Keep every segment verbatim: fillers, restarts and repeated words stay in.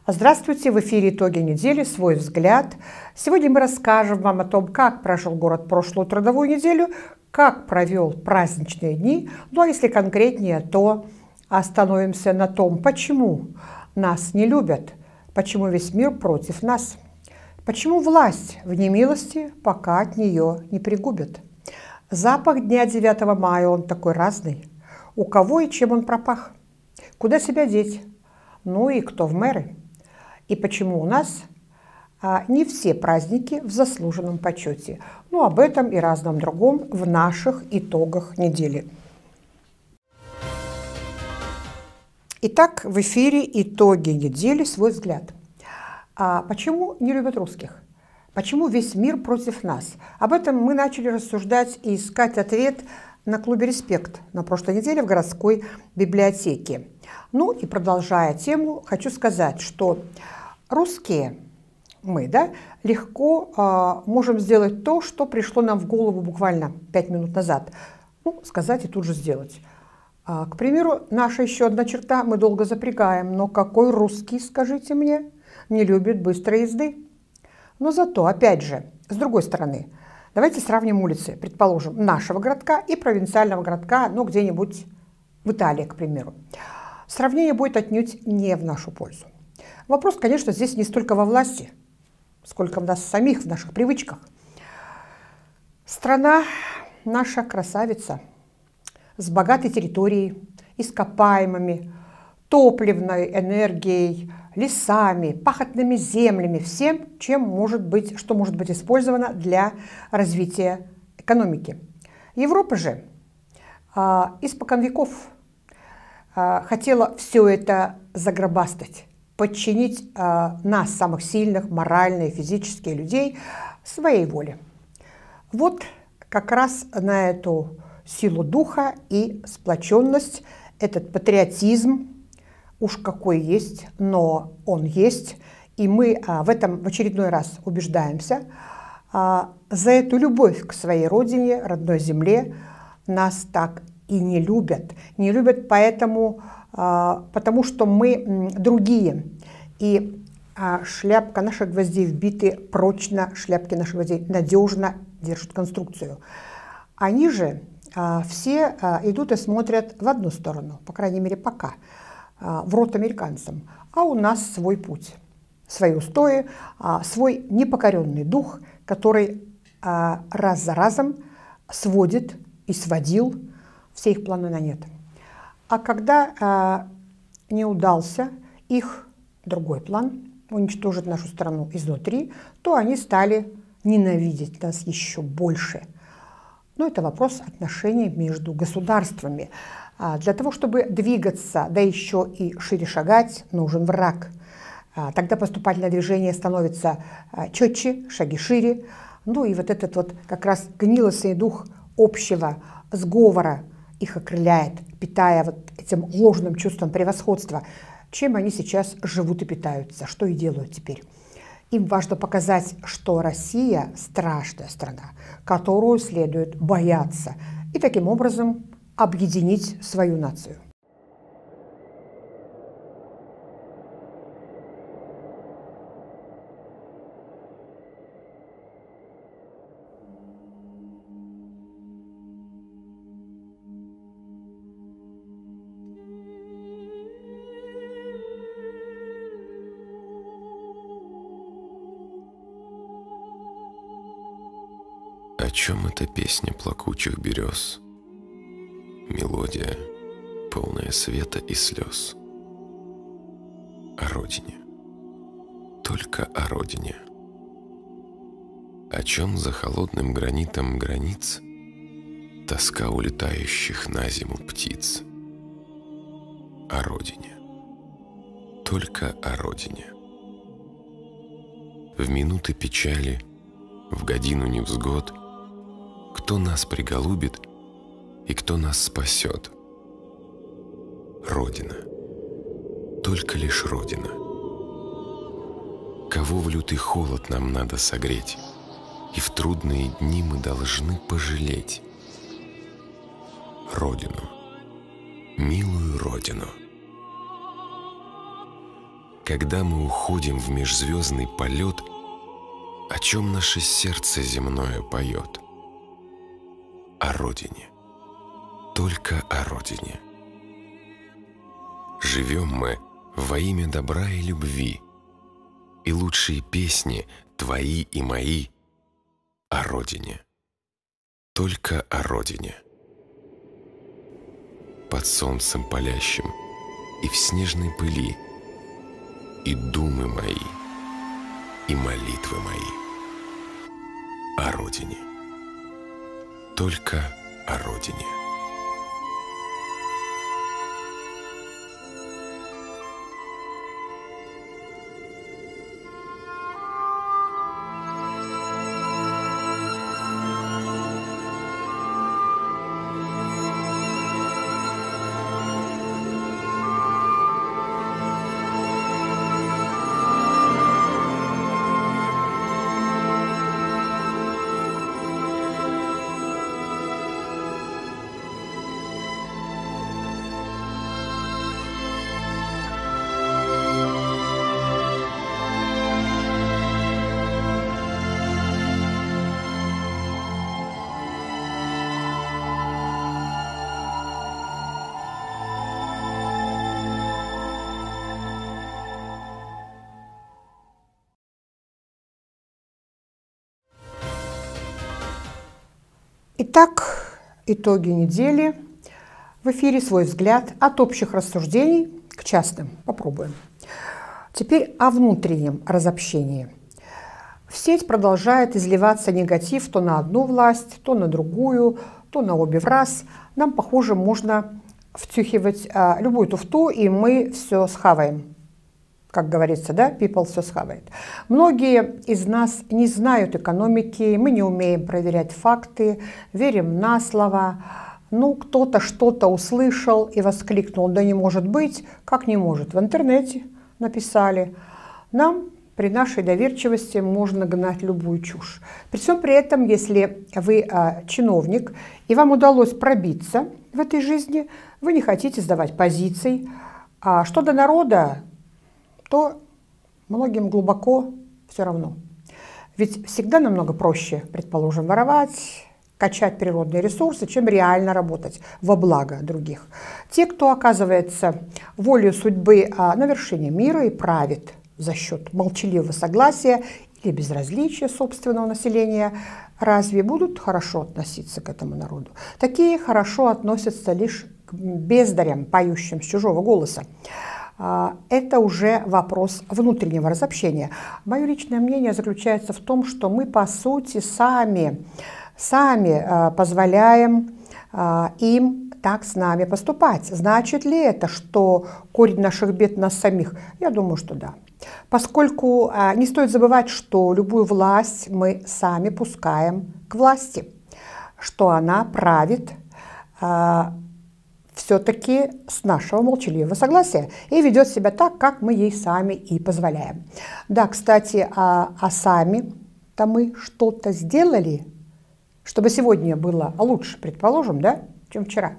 Здравствуйте! В эфире «Итоги недели. Свой взгляд». Сегодня мы расскажем вам о том, как прожил город прошлую трудовую неделю, как провел праздничные дни. Ну а если конкретнее, то остановимся на том, почему нас не любят, почему весь мир против нас, почему власть в немилости, пока от нее не пригубят. Запах дня девятого мая, он такой разный. У кого и чем он пропах? Куда себя деть? Ну и кто в мэры? И почему у нас а, не все праздники в заслуженном почете? Ну, об этом и разном другом в наших итогах недели. Итак, в эфире «Итоги недели. Свой взгляд». А почему не любят русских? Почему весь мир против нас? Об этом мы начали рассуждать и искать ответ на клубе «Респект» на прошлой неделе в городской библиотеке. Ну и продолжая тему, хочу сказать, что русские, мы, да, легко э, можем сделать то, что пришло нам в голову буквально пять минут назад. Ну, сказать и тут же сделать. А, к примеру, наша еще одна черта: мы долго запрягаем. Но какой русский, скажите мне, не любит быстрой езды? Но зато, опять же, с другой стороны, давайте сравним улицы, предположим, нашего городка и провинциального городка, ну, где-нибудь в Италии, к примеру. Сравнение будет отнюдь не в нашу пользу. Вопрос, конечно, здесь не столько во власти, сколько в нас самих, в наших привычках. Страна наша красавица, с богатой территорией, ископаемыми, топливной энергией, лесами, пахотными землями, всем, чем может быть, что может быть использовано для развития экономики. Европа же а, испокон веков а, хотела все это загробастать, подчинить а, нас, самых сильных, морально и физически людей, своей воле. Вот как раз на эту силу духа и сплоченность, этот патриотизм, уж какой есть, но он есть, и мы а, в этом в очередной раз убеждаемся. А, за эту любовь к своей родине, родной земле нас так и не любят. Не любят поэтому, а, потому что мы другие. И а, шляпка наших гвоздей вбиты прочно, шляпки наших гвоздей надежно держат конструкцию. Они же а, все а, идут и смотрят в одну сторону, по крайней мере пока, а, в рот американцам. А у нас свой путь, свои устои, а, свой непокоренный дух, который а, раз за разом сводит и сводил все их планы на нет. А когда а, не удался их другой план уничтожить нашу страну изнутри, то они стали ненавидеть нас еще больше. Но это вопрос отношений между государствами. А для того, чтобы двигаться, да еще и шире шагать, нужен враг. А тогда поступательное движение становится четче, шаги шире. Ну и вот этот вот как раз гнилостный дух общего сговора их окрыляет, питая вот этим ложным чувством превосходства, чем они сейчас живут и питаются, что и делают теперь. Им важно показать, что Россия – страшная страна, которую следует бояться, и таким образом объединить свою нацию. О чем эта песня плакучих берез? Мелодия, полная света и слез. О родине, только о родине. О чем за холодным гранитом границ тоска улетающих на зиму птиц? О родине, только о родине. В минуты печали, в годину невзгод, кто нас приголубит и кто нас спасет? Родина, только лишь Родина. Кого в лютый холод нам надо согреть, и в трудные дни мы должны пожалеть? Родину, милую Родину. когда мы уходим в межзвездный полет, о чем наше сердце земное поет? О Родине, только о Родине. Живем мы во имя добра и любви, и лучшие песни твои и мои о Родине, только о Родине. Под солнцем палящим и в снежной пыли, и думы мои, и молитвы мои о Родине, только о Родине. Итак, итоги недели. В эфире «Свой взгляд» от общих рассуждений к частным. Попробуем. Теперь о внутреннем разобщении. В сеть продолжает изливаться негатив то на одну власть, то на другую, то на обе в раз. Нам, похоже, можно втюхивать а, любую туфту, и мы все схаваем. Как говорится, да, people все схавает. Многие из нас не знают экономики, мы не умеем проверять факты, верим на слово. Ну, кто-то что-то услышал и воскликнул: да не может быть, как не может. В интернете написали. Нам при нашей доверчивости можно гнать любую чушь. При всем при этом, если вы а, чиновник и вам удалось пробиться в этой жизни, вы не хотите сдавать позиций. А что до народа, то многим глубоко все равно. Ведь всегда намного проще, предположим, воровать, качать природные ресурсы, чем реально работать во благо других. Те, кто оказывается волею судьбы на вершине мира и правит за счет молчаливого согласия или безразличия собственного населения, разве будут хорошо относиться к этому народу? Такие хорошо относятся лишь к бездарям, поющим с чужого голоса. Это уже вопрос внутреннего разобщения. Мое личное мнение заключается в том, что мы, по сути, сами, сами позволяем им так с нами поступать. Значит ли это, что корень наших бед нас самих? Я думаю, что да. Поскольку не стоит забывать, что любую власть мы сами пускаем к власти, что она правит все-таки с нашего молчаливого согласия и ведет себя так, как мы ей сами и позволяем. Да, кстати, а, а сами-то мы что-то сделали, чтобы сегодня было лучше, предположим, да, чем вчера.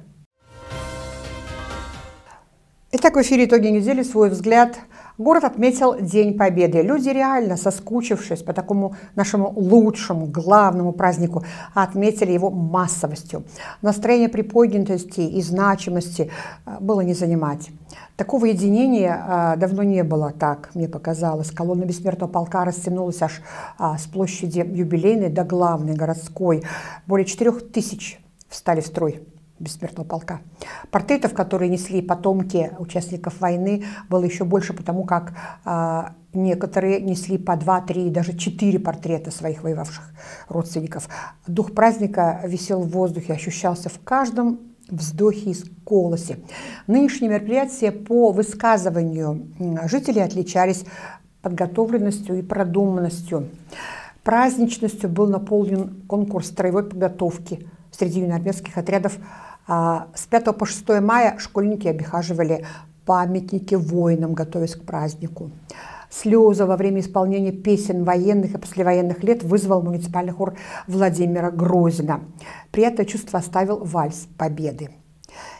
Итак, в эфире «Итоги недели», «Свой взгляд». Город отметил День Победы. Люди, реально соскучившись по такому нашему лучшему, главному празднику, отметили его массовостью. Настроение приподнятости и значимости было не занимать. Такого единения давно не было, так мне показалось. Колонна бессмертного полка растянулась аж с площади Юбилейной до главной городской. Более четырех тысяч встали в строй бессмертного полка. Портретов, которые несли потомки участников войны, было еще больше, потому как а, некоторые несли по два, три, даже четыре портрета своих воевавших родственников. Дух праздника висел в воздухе, ощущался в каждом вздохе и голосе. Нынешние мероприятия по высказыванию жителей отличались подготовленностью и продуманностью. Праздничностью был наполнен конкурс строевой подготовки среди юноармейских отрядов. С пятого по шестое мая школьники обихаживали памятники воинам, готовясь к празднику. Слезы во время исполнения песен военных и послевоенных лет вызвал муниципальный хор Владимира Грозина. Приятное чувство оставил вальс Победы.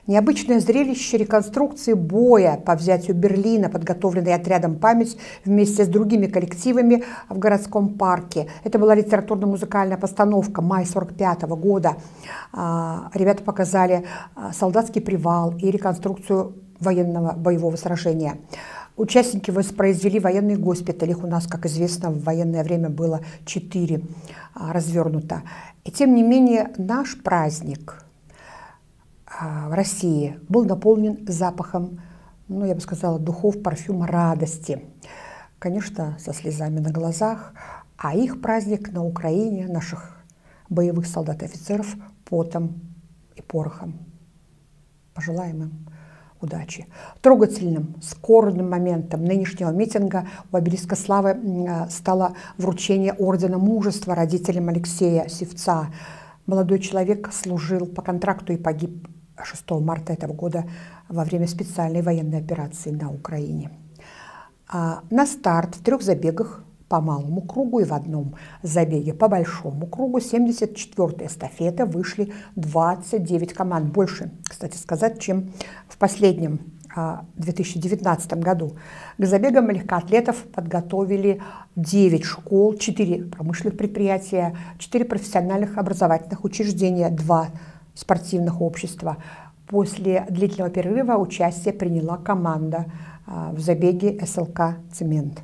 Необычное зрелище реконструкции боя по взятию Берлина, подготовленный отрядом «Память» вместе с другими коллективами в городском парке. Это была литературно-музыкальная постановка мая сорок пятого года. Ребята показали солдатский привал и реконструкцию военного боевого сражения. Участники воспроизвели военные госпитали. Их у нас, как известно, в военное время было четыре развернуто. И тем не менее наш праздник в России был наполнен запахом, ну, я бы сказала, духов, парфюма радости. Конечно, со слезами на глазах, а их праздник на Украине, наших боевых солдат и офицеров, потом и порохом. Пожелаем им удачи. Трогательным, скорбным моментом нынешнего митинга у обелиска славы стало вручение ордена мужества родителям Алексея Сивца. Молодой человек служил по контракту и погиб шестого марта этого года во время специальной военной операции на Украине. А на старт в трех забегах по малому кругу и в одном забеге по большому кругу семьдесят четвёртая эстафета вышли двадцать девять команд. Больше, кстати сказать, чем в последнем две тысячи девятнадцатом году. К забегам легкоатлетов подготовили девять школ, четыре промышленных предприятия, четыре профессиональных образовательных учреждения, два спортивных общества. После длительного перерыва участие приняла команда в забеге эс эл ка «Цемент».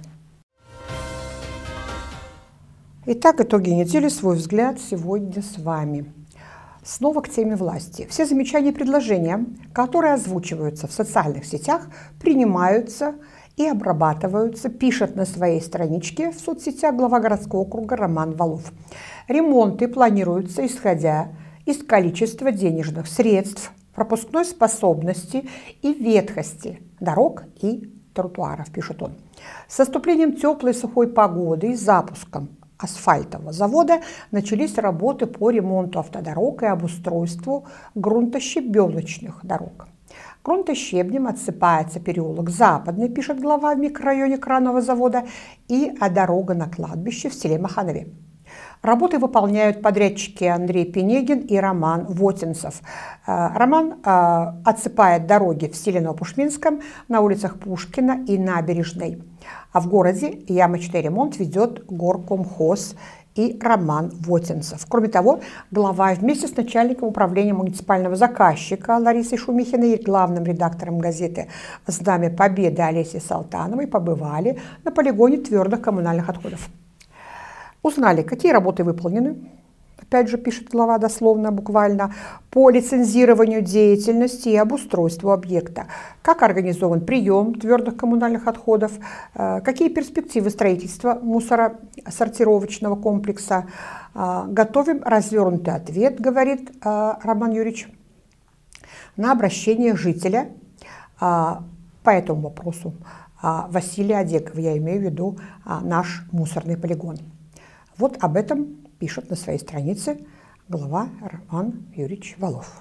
Итак, итоги недели, свой взгляд сегодня с вами. Снова к теме власти. Все замечания и предложения, которые озвучиваются в социальных сетях, принимаются и обрабатываются, пишет на своей страничке в соцсетях глава городского округа Роман Валов. Ремонты планируются исходя из количества денежных средств, пропускной способности и ветхости дорог и тротуаров, пишет он. С наступлением теплой сухой погоды и запуском асфальтового завода начались работы по ремонту автодорог и обустройству грунтощебеночных дорог. Грунтощебнем отсыпается переулок Западный, пишет глава в микрорайоне Кранового завода, и а дорога на кладбище в селе Маханове. Работы выполняют подрядчики Андрей Пенегин и Роман Вотинцев. Роман отсыпает дороги в селе Новопушминском, на улицах Пушкина и Набережной. А в городе ямочный ремонт ведет горкомхоз и Роман Вотинцев. Кроме того, глава вместе с начальником управления муниципального заказчика Ларисой Шумихиной и главным редактором газеты «Знамя Победы» Олесей Салтановой побывали на полигоне твердых коммунальных отходов. Узнали, какие работы выполнены, опять же пишет глава дословно, буквально, по лицензированию деятельности и обустройству объекта, как организован прием твердых коммунальных отходов, какие перспективы строительства мусоросортировочного комплекса. Готовим развернутый ответ, говорит Роман Юрьевич, на обращение жителя по этому вопросу Василия Одекова, я имею в виду наш мусорный полигон. Вот об этом пишет на своей странице глава Роман Юрьевич Валов.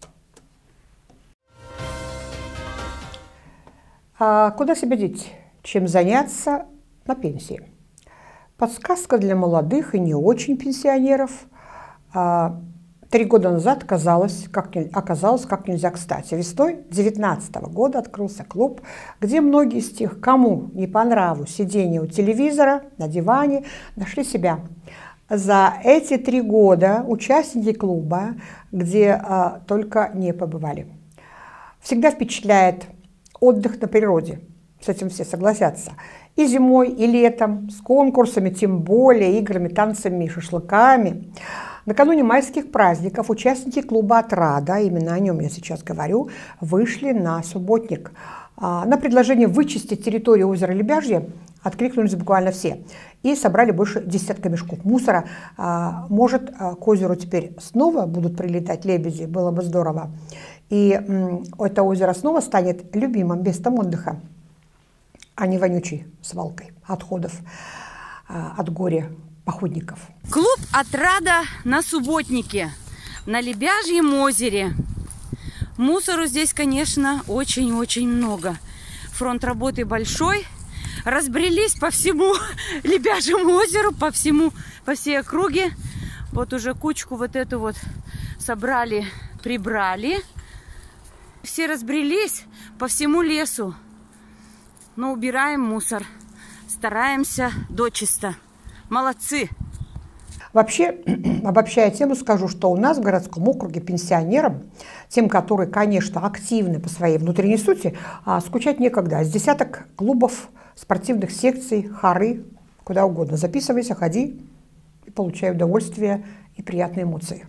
А куда себя деть? Чем заняться на пенсии? Подсказка для молодых и не очень пенсионеров. Три года назад оказалось как, оказалось как нельзя кстати. Весной две тысячи девятнадцатого года открылся клуб, где многие из тех, кому не по нраву сидение у телевизора, на диване, нашли себя. За эти три года участники клуба, где а, только не побывали. Всегда впечатляет отдых на природе. С этим все согласятся. И зимой, и летом, с конкурсами, тем более, играми, танцами, шашлыками. Накануне майских праздников участники клуба «Отрада», именно о нем я сейчас говорю, вышли на субботник. На предложение вычистить территорию озера Лебяжье откликнулись буквально все. И собрали больше десятка мешков мусора. Может, к озеру теперь снова будут прилетать лебеди, было бы здорово. И это озеро снова станет любимым местом отдыха, а не вонючей свалкой отходов от горя походников. Клуб «Отрада» на субботнике, на Лебяжьем озере. Мусору здесь, конечно, очень-очень много. Фронт работы большой. Разбрелись по всему Лебяжьему озеру, по всему, по всей округе. Вот уже кучку вот эту вот собрали, прибрали. Все разбрелись по всему лесу, но убираем мусор. Стараемся дочисто. Молодцы! Вообще, обобщая тему, скажу, что у нас в городском округе пенсионерам, тем, которые, конечно, активны по своей внутренней сути, скучать некогда. С десяток клубов, спортивных секций, хоры, куда угодно. Записывайся, ходи и получай удовольствие и приятные эмоции.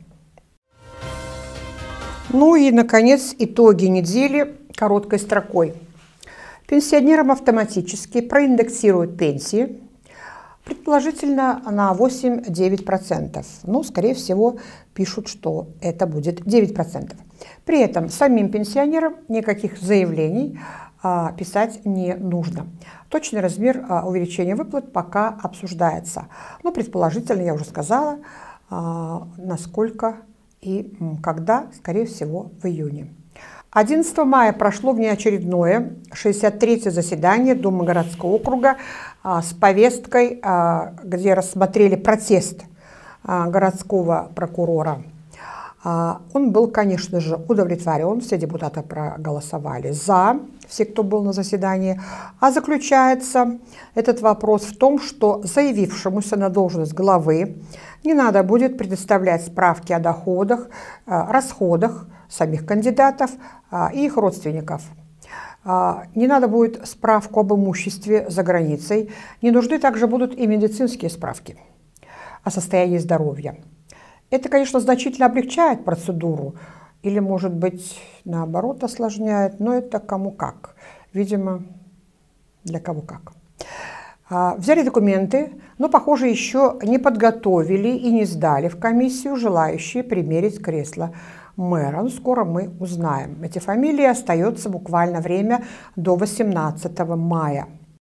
Ну и, наконец, итоги недели короткой строкой. Пенсионерам автоматически проиндексируют пенсии, предположительно на восемь-девять процентов. Но, скорее всего, пишут, что это будет девять процентов. При этом самим пенсионерам никаких заявлений а, писать не нужно. Точный размер а, увеличения выплат пока обсуждается. Но, предположительно, я уже сказала, а, насколько и когда, скорее всего, в июне. одиннадцатого мая прошло внеочередное шестьдесят третье заседание Думы городского округа а, с повесткой, а, где рассмотрели протест а, городского прокурора. А, он был, конечно же, удовлетворен, все депутаты проголосовали за, все, кто был на заседании. А заключается этот вопрос в том, что заявившемуся на должность главы не надо будет предоставлять справки о доходах, а, расходах самих кандидатов а, и их родственников. А, не надо будет справку об имуществе за границей. Не нужны также будут и медицинские справки о состоянии здоровья. Это, конечно, значительно облегчает процедуру или, может быть, наоборот осложняет, но это кому как. Видимо, для кого как. А, взяли документы, но, похоже, еще не подготовили и не сдали в комиссию желающие примерить кресло мэра. Ну, скоро мы узнаем. Эти фамилии остается буквально время до восемнадцатого мая.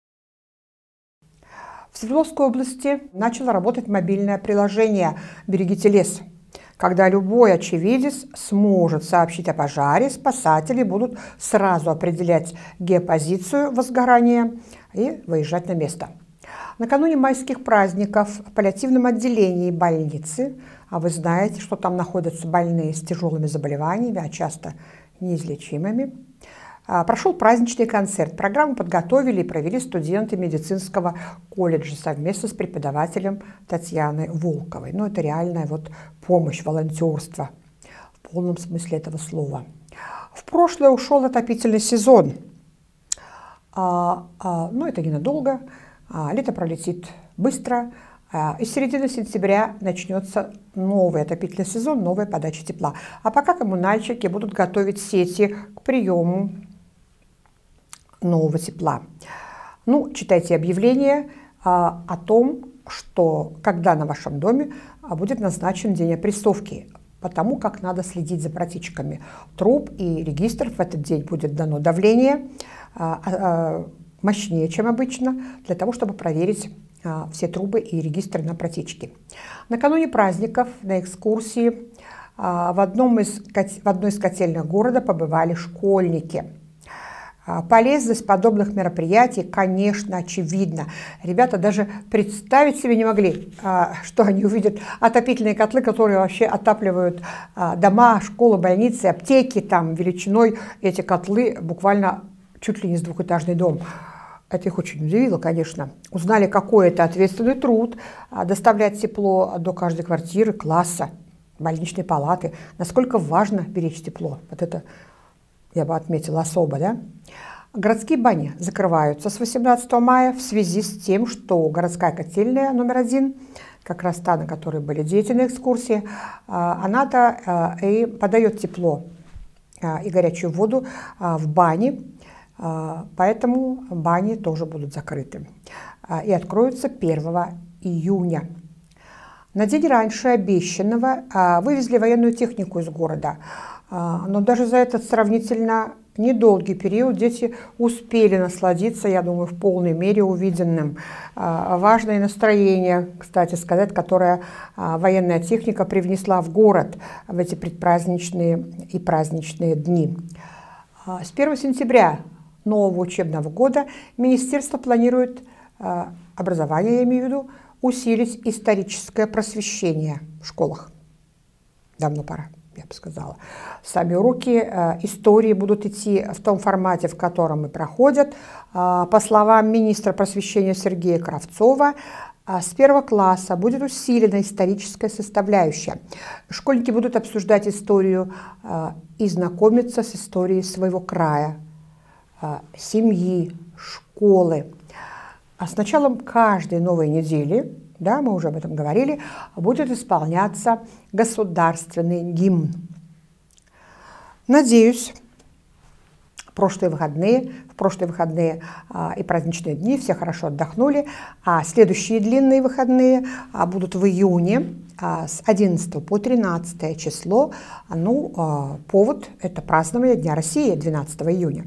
В Свердловской области начало работать мобильное приложение «Берегите лес», когда любой очевидец сможет сообщить о пожаре, спасатели будут сразу определять геопозицию возгорания и выезжать на место. Накануне майских праздников в паллиативном отделении больницы, а вы знаете, что там находятся больные с тяжелыми заболеваниями, а часто неизлечимыми, прошел праздничный концерт. Программу подготовили и провели студенты медицинского колледжа совместно с преподавателем Татьяной Волковой. Ну, это реальная вот помощь, волонтерство в полном смысле этого слова. В прошлое ушел отопительный сезон. А, а, но это ненадолго. А, лето пролетит быстро. А, и с середины сентября начнется новый отопительный сезон, новая подача тепла. А пока коммунальщики будут готовить сети к приему нового тепла. Ну, читайте объявление а, о том, что когда на вашем доме а, будет назначен день опрессовки, потому как надо следить за протечками труб и регистров. В этот день будет дано давление а, а, мощнее, чем обычно, для того, чтобы проверить а, все трубы и регистры на протечки. Накануне праздников на экскурсии а, в, одном из, в одной из котельных города побывали школьники. Полезность подобных мероприятий, конечно, очевидна. Ребята даже представить себе не могли, что они увидят отопительные котлы, которые вообще отапливают дома, школы, больницы, аптеки, там величиной эти котлы буквально чуть ли не с двухэтажный дом. Это их очень удивило, конечно. Узнали, какой это ответственный труд доставлять тепло до каждой квартиры, класса, больничной палаты. Насколько важно беречь тепло. Вот это я бы отметила особо, да? Городские бани закрываются с восемнадцатого мая в связи с тем, что городская котельная номер один, как раз та, на которой были дети на экскурсии, она-то и подает тепло и горячую воду в бане, поэтому бани тоже будут закрыты и откроются первого июня. На день раньше обещанного вывезли военную технику из города. Но даже за этот сравнительно недолгий период дети успели насладиться, я думаю, в полной мере увиденным. Важное настроение, кстати сказать, которое военная техника привнесла в город в эти предпраздничные и праздничные дни. С первого сентября нового учебного года министерство планирует, образование я имею в виду, усилить историческое просвещение в школах. Давно пора, я бы сказала. Сами уроки истории будут идти в том формате, в котором и проходят. По словам министра просвещения Сергея Кравцова, с первого класса будет усилена историческая составляющая. Школьники будут обсуждать историю и знакомиться с историей своего края, семьи, школы. А с началом каждой новой недели, да, мы уже об этом говорили, будет исполняться государственный гимн. Надеюсь, прошлые выходные, в прошлые выходные а, и праздничные дни все хорошо отдохнули, а следующие длинные выходные а, будут в июне а, с одиннадцатого по тринадцатое число. Ну, а, повод – это празднование Дня России двенадцатого июня.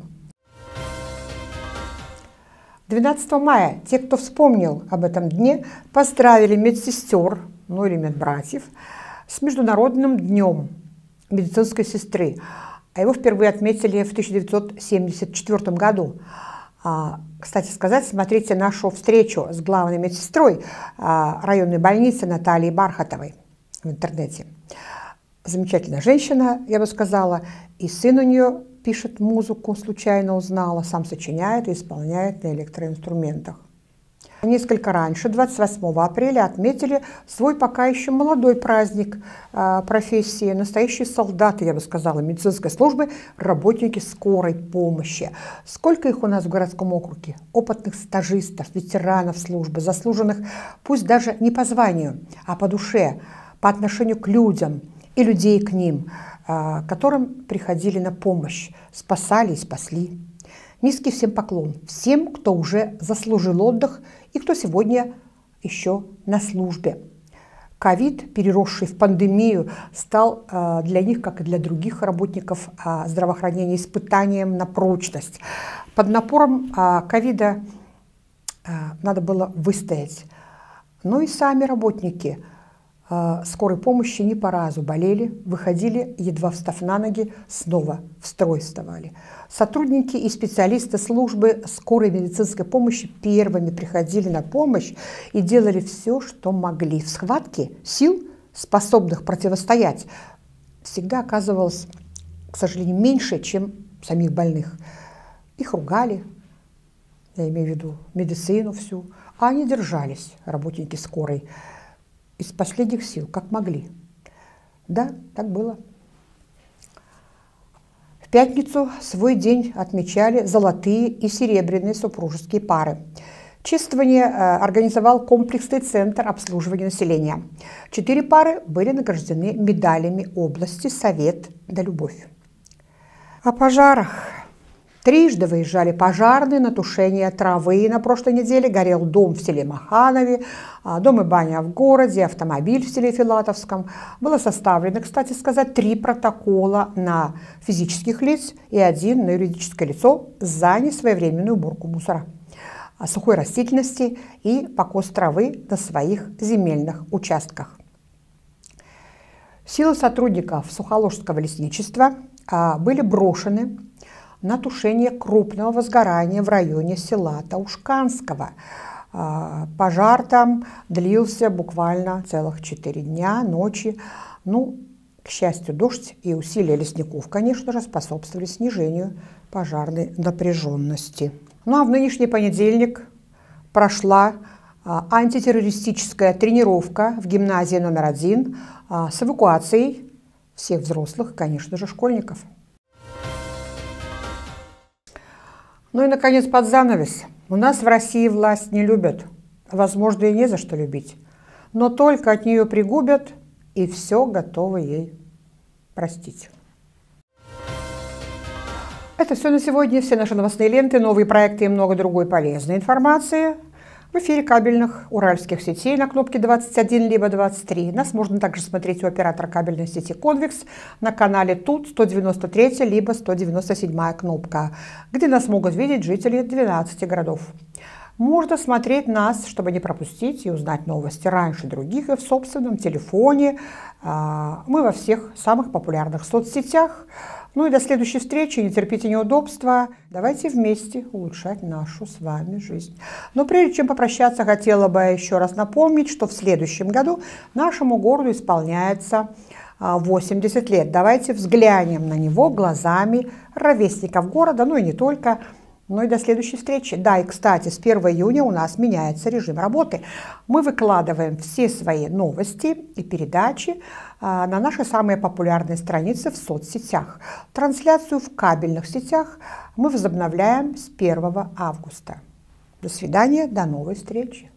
двенадцатого мая те, кто вспомнил об этом дне, поздравили медсестер, ну или медбратьев, с Международным днем медицинской сестры. А его впервые отметили в тысяча девятьсот семьдесят четвёртом году. А, кстати сказать, смотрите нашу встречу с главной медсестрой а, районной больницы Натальей Бархатовой в интернете. Замечательная женщина, я бы сказала, и сын у нее пишет музыку, случайно узнала, сам сочиняет и исполняет на электроинструментах. Несколько раньше, двадцать восьмого апреля, отметили свой пока еще молодой праздник э, профессии. Настоящие солдаты, я бы сказала, медицинской службы, работники скорой помощи. Сколько их у нас в городском округе? Опытных стажистов, ветеранов службы, заслуженных, пусть даже не по званию, а по душе, по отношению к людям и людей к ним, э, которым приходили на помощь, спасали и спасли. Низкий всем поклон, всем, кто уже заслужил отдых и кто сегодня еще на службе. Ковид, переросший в пандемию, стал э, для них, как и для других работников э, здравоохранения, испытанием на прочность. Под напором э, ковида э, надо было выстоять. Но и сами работники э, скорой помощи не по разу болели, выходили, едва встав на ноги, снова в строй вставали. Сотрудники и специалисты службы скорой медицинской помощи первыми приходили на помощь и делали все, что могли. В схватке сил, способных противостоять, всегда оказывалось, к сожалению, меньше, чем самих больных. Их ругали, я имею в виду медицину всю, а они держались, работники скорой, из последних сил, как могли. Да, так было. В пятницу свой день отмечали золотые и серебряные супружеские пары. Чествование организовал комплексный центр обслуживания населения. Четыре пары были награждены медалями области «Совет да любовь». О пожарах. Трижды выезжали пожарные на тушение травы. На прошлой неделе горел дом в селе Маханове, дом и баня в городе, автомобиль в селе Филатовском. Было составлено, кстати сказать, три протокола на физических лиц и один на юридическое лицо за несвоевременную уборку мусора, сухой растительности и покос травы на своих земельных участках. Силы сотрудников Сухоложского лесничества были брошены на тушение крупного возгорания в районе села Таушканского. Пожар там длился буквально целых четыре дня, ночи. Ну, к счастью, дождь и усилия лесников, конечно же, способствовали снижению пожарной напряженности. Ну а в нынешний понедельник прошла антитеррористическая тренировка в гимназии номер один с эвакуацией всех взрослых, конечно же, школьников. Ну и, наконец, под занавес. У нас в России власть не любят, возможно, и не за что любить, но только от нее пригубят, и все готовы ей простить. Это все на сегодня, все наши новостные ленты, новые проекты и много другой полезной информации в эфире кабельных уральских сетей на кнопке двадцать один либо двадцать три. Нас можно также смотреть у оператора кабельной сети Конвекс на канале Тут сто девяносто третья либо сто девяносто седьмая кнопка, где нас могут видеть жители двенадцати городов. Можно смотреть нас, чтобы не пропустить и узнать новости раньше других, и в собственном телефоне. Мы во всех самых популярных соцсетях. Ну и до следующей встречи. Не терпите неудобства. Давайте вместе улучшать нашу с вами жизнь. Но прежде чем попрощаться, хотела бы еще раз напомнить, что в следующем году нашему городу исполняется восемьдесят лет. Давайте взглянем на него глазами ровесников города, ну и не только. Ну и до следующей встречи. Да, и, кстати, с первого июня у нас меняется режим работы. Мы выкладываем все свои новости и передачи а, на наши самые популярные страницы в соцсетях. Трансляцию в кабельных сетях мы возобновляем с первого августа. До свидания, до новой встречи.